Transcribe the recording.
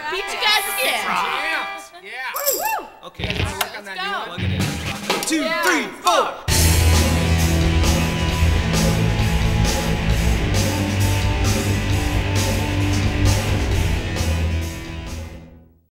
Beat you guys again. Yeah. Okay. Work on that. Let's go. Plug it in. 2, 3, 4.